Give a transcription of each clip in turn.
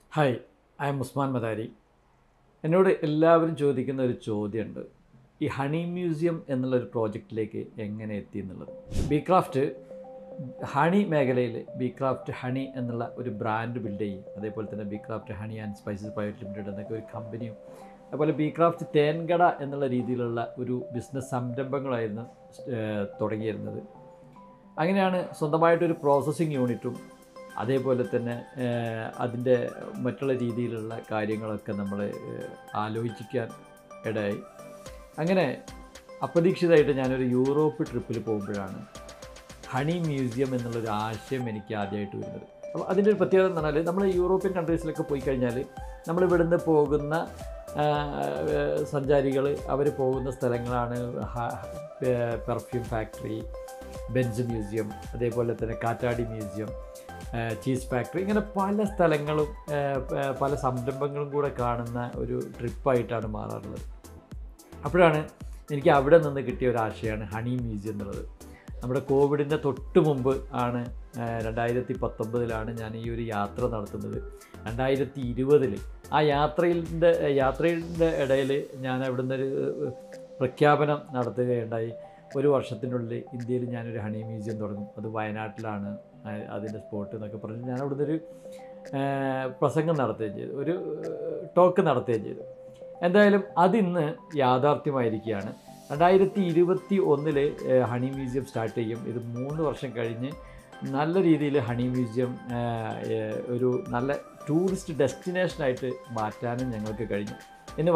Hi, I am Usman Madari. എന്നോട് എല്ലാവരും ചോദിക്കുന്ന ഒരു ചോദ്യമുണ്ട്, ഈ ഹണി മ്യൂസിയം എന്നുള്ളൊരു പ്രോജക്റ്റിലേക്ക് എങ്ങനെ എത്തി എന്നുള്ളത്. ബീക്രാഫ്റ്റ് ഹണി മേഖലയിൽ ബീക്രാഫ്റ്റ് ഹണി എന്നുള്ള ഒരു ബ്രാൻഡ് ബിൽഡ് ചെയ്യും. അതേപോലെ തന്നെ Beecraft honey and spices private limited എന്നൊക്കെ ഒരു കമ്പനിയും, അതുപോലെ ബീക്രാഫ്റ്റ് തേൻകട എന്നുള്ള രീതിയിലുള്ള ഒരു ബിസിനസ് സംരംഭങ്ങളായിരുന്നു തുടങ്ങിയിരുന്നത്. അങ്ങനെയാണ് സ്വന്തമായിട്ടൊരു പ്രോസസ്സിങ് യൂണിറ്റും അതേപോലെ തന്നെ അതിൻ്റെ മറ്റുള്ള രീതിയിലുള്ള കാര്യങ്ങളൊക്കെ നമ്മൾ ആലോചിക്കാൻ ഇടയായി. അങ്ങനെ അപ്രതീക്ഷിതമായിട്ട് ഞാനൊരു യൂറോപ്പ് ട്രിപ്പിൽ പോകുമ്പോഴാണ് ഹണി മ്യൂസിയം എന്നുള്ളൊരു ആശയം എനിക്ക് ആദ്യമായിട്ട് വരുന്നത്. അപ്പോൾ അതിൻ്റെ ഒരു പ്രത്യേകത എന്ന് പറഞ്ഞാൽ, നമ്മൾ യൂറോപ്യൻ കൺട്രീസിലൊക്കെ പോയി കഴിഞ്ഞാൽ നമ്മളിവിടുന്ന് പോകുന്ന സഞ്ചാരികൾ അവർ പോകുന്ന സ്ഥലങ്ങളാണ് പെർഫ്യൂം ഫാക്ടറി, ബെൻസ് മ്യൂസിയം, അതേപോലെ തന്നെ കാറ്റാടി മ്യൂസിയം, ചീസ് ഫാക്ടറി, ഇങ്ങനെ പല സ്ഥലങ്ങളും പല സംരംഭങ്ങളും കൂടെ കാണുന്ന ഒരു ട്രിപ്പായിട്ടാണ് മാറാറുള്ളത്. അപ്പോഴാണ് എനിക്ക് അവിടെ നിന്ന് കിട്ടിയ ഒരു ആശയമാണ് ഹണി മ്യൂസിയം എന്നുള്ളത്. നമ്മുടെ കോവിഡിൻ്റെ തൊട്ട് മുമ്പ് ആണ് 2019 ഞാൻ ഈ ഒരു യാത്ര നടത്തുന്നത്. 2020 ആ യാത്രയുടെ ഇടയിൽ ഞാൻ അവിടെ നിന്നൊരു പ്രഖ്യാപനം നടത്തുകയുണ്ടായി. ഒരു വർഷത്തിനുള്ളിൽ ഇന്ത്യയിൽ ഞാനൊരു ഹണി മ്യൂസിയം തുടങ്ങും, അത് വയനാട്ടിലാണ് അതിൻ്റെ സ്പോട്ട് എന്നൊക്കെ പറഞ്ഞ് ഞാൻ അവിടെ നിന്നൊരു പ്രസംഗം നടത്തുകയും ചെയ്തു, ഒരു ടോക്ക് നടത്തുകയും ചെയ്തു. എന്തായാലും അതിന്ന് യാഥാർത്ഥ്യമായിരിക്കുകയാണ്. 2021 ഹണി മ്യൂസിയം സ്റ്റാർട്ട് ചെയ്യും. ഇത് 3 വർഷം കഴിഞ്ഞ് നല്ല രീതിയിൽ ഹണി മ്യൂസിയം ഒരു നല്ല ടൂറിസ്റ്റ് ഡെസ്റ്റിനേഷനായിട്ട് മാറ്റാനും ഞങ്ങൾക്ക് കഴിഞ്ഞു. ഇന്ന്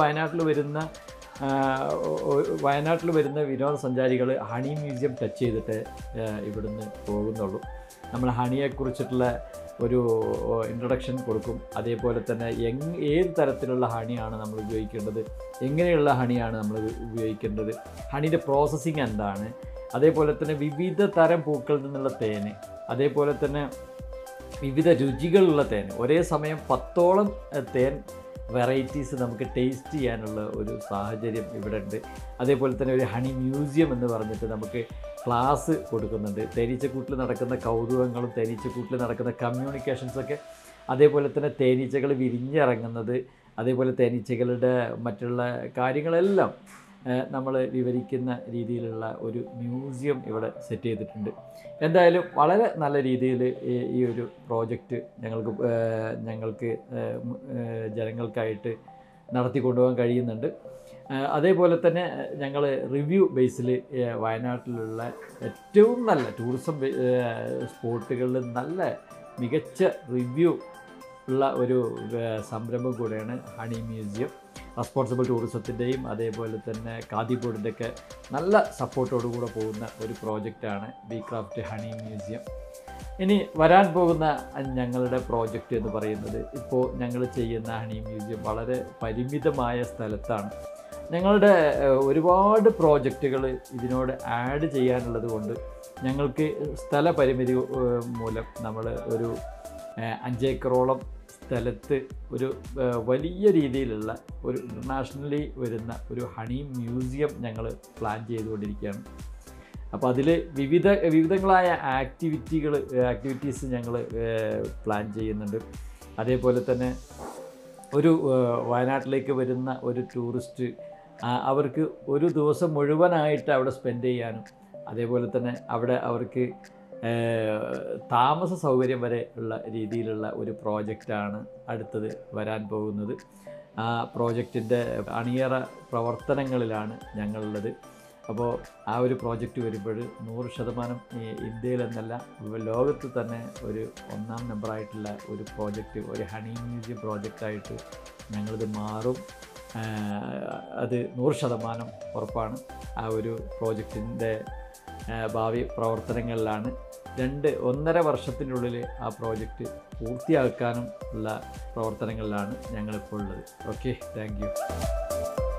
വയനാട്ടിൽ വരുന്ന വിനോദസഞ്ചാരികൾ ഹണി മ്യൂസിയം ടച്ച് ചെയ്തിട്ട് ഇവിടുന്ന് പോകുന്നുള്ളൂ. നമ്മൾ ഹണിയെക്കുറിച്ചിട്ടുള്ള ഒരു ഇൻട്രൊഡക്ഷൻ കൊടുക്കും. അതേപോലെ തന്നെ ഏത് തരത്തിലുള്ള ഹണിയാണ് നമ്മൾ ഉപയോഗിക്കേണ്ടത്, എങ്ങനെയുള്ള ഹണിയാണ് നമ്മൾ ഉപയോഗിക്കേണ്ടത്, ഹണിയുടെ പ്രോസസ്സിങ് എന്താണ്, അതേപോലെ തന്നെ വിവിധ തരം പൂക്കളിൽ നിന്നുള്ള തേന്, അതേപോലെ തന്നെ വിവിധ രുചികളുള്ള തേൻ, ഒരേ സമയം 10ഓളം തേൻ വെറൈറ്റീസ് നമുക്ക് ടേസ്റ്റ് ചെയ്യാനുള്ള ഒരു സാഹചര്യം ഇവിടെ ഉണ്ട്. അതേപോലെ തന്നെ ഒരു ഹണി മ്യൂസിയം എന്ന് പറഞ്ഞിട്ട് നമുക്ക് ക്ലാസ് കൊടുക്കുന്നുണ്ട്. തേനീച്ചക്കൂട്ടിൽ നടക്കുന്ന കൗതുകങ്ങളും തേനീച്ചക്കൂട്ടിൽ നടക്കുന്ന കമ്മ്യൂണിക്കേഷൻസൊക്കെ, അതേപോലെ തന്നെ തേനീച്ചകൾ വിരിഞ്ഞിറങ്ങുന്നത്, അതേപോലെ തേനീച്ചകളുടെ മറ്റുള്ള കാര്യങ്ങളെല്ലാം നമ്മൾ വിവരിക്കുന്ന രീതിയിലുള്ള ഒരു മ്യൂസിയം ഇവിടെ സെറ്റ് ചെയ്തിട്ടുണ്ട്. എന്തായാലും വളരെ നല്ല രീതിയിൽ ഈ ഒരു പ്രോജക്റ്റ് ഞങ്ങൾക്ക് ജനങ്ങൾക്കായിട്ട് നടത്തിക്കൊണ്ടുപോകാൻ കഴിയുന്നുണ്ട്. അതേപോലെ തന്നെ ഞങ്ങൾ റിവ്യൂ ബേസിൽ വയനാട്ടിലുള്ള ഏറ്റവും നല്ല ടൂറിസം സ്പോട്ടുകളിൽ നല്ല മികച്ച റിവ്യൂ ഉള്ള ഒരു സംരംഭം കൂടെയാണ് ഹണി മ്യൂസിയം. റെസ്പോൺസിബിൾ ടൂറിസത്തിൻ്റെയും അതേപോലെ തന്നെ ഖാദി ബോർഡിൻ്റെയൊക്കെ നല്ല സപ്പോർട്ടോടുകൂടെ പോകുന്ന ഒരു പ്രോജക്റ്റാണ് ബീക്രാഫ്റ്റ് ഹണി മ്യൂസിയം. ഇനി വരാൻ പോകുന്ന ഞങ്ങളുടെ പ്രോജക്റ്റ് എന്ന് പറയുന്നത്, ഇപ്പോൾ ഞങ്ങൾ ചെയ്യുന്ന ഹണി മ്യൂസിയം വളരെ പരിമിതമായ സ്ഥലത്താണ്. ഞങ്ങളുടെ ഒരുപാട് പ്രോജക്റ്റുകൾ ഇതിനോട് ആഡ് ചെയ്യാനുള്ളത് കൊണ്ട് ഞങ്ങൾക്ക് സ്ഥലപരിമിതി മൂലം നമ്മൾ ഒരു 5 ഏക്കറോളം സ്ഥലത്ത് ഒരു വലിയ രീതിയിലുള്ള ഒരു ഇൻ്റർനാഷണലി വരുന്ന ഒരു ഹണി മ്യൂസിയം ഞങ്ങൾ പ്ലാൻ ചെയ്തുകൊണ്ടിരിക്കുകയാണ്. അപ്പോൾ അതിൽ വിവിധങ്ങളായ ആക്ടിവിറ്റീസ് ഞങ്ങൾ പ്ലാൻ ചെയ്യുന്നുണ്ട്. അതേപോലെ തന്നെ ഒരു വയനാട്ടിലേക്ക് വരുന്ന ഒരു ടൂറിസ്റ്റ് അവർക്ക് ഒരു ദിവസം മുഴുവനായിട്ട് അവിടെ സ്പെൻഡ് ചെയ്യാനും, അതേപോലെ തന്നെ അവിടെ അവർക്ക് താമസ സൗകര്യം വരെ ഉള്ള രീതിയിലുള്ള ഒരു പ്രോജക്റ്റാണ് അടുത്തത് വരാൻ പോകുന്നത്. ആ പ്രോജക്റ്റിൻ്റെ അണിയറ പ്രവർത്തനങ്ങളിലാണ് ഞങ്ങളുള്ളത്. അപ്പോൾ ആ ഒരു പ്രോജക്റ്റ് വരുമ്പോൾ 100% ഇന്ത്യയിലെന്നല്ല ലോകത്ത് തന്നെ ഒരു 1ാം നമ്പറായിട്ടുള്ള ഒരു പ്രോജക്റ്റ്, ഒരു ഹണി മ്യൂസിയം പ്രോജക്റ്റായിട്ട് ഞങ്ങളിത് മാറും. അത് 100% ഉറപ്പാണ്. ആ ഒരു പ്രോജക്റ്റിൻ്റെ ഭാവി പ്രവർത്തനങ്ങളിലാണ്. 1.5 വർഷത്തിനുള്ളിൽ ആ പ്രോജക്റ്റ് പൂർത്തിയാക്കാനും ഉള്ള പ്രവർത്തനങ്ങളിലാണ് ഞങ്ങളിപ്പോൾ ഉള്ളത്. Okay, thank U.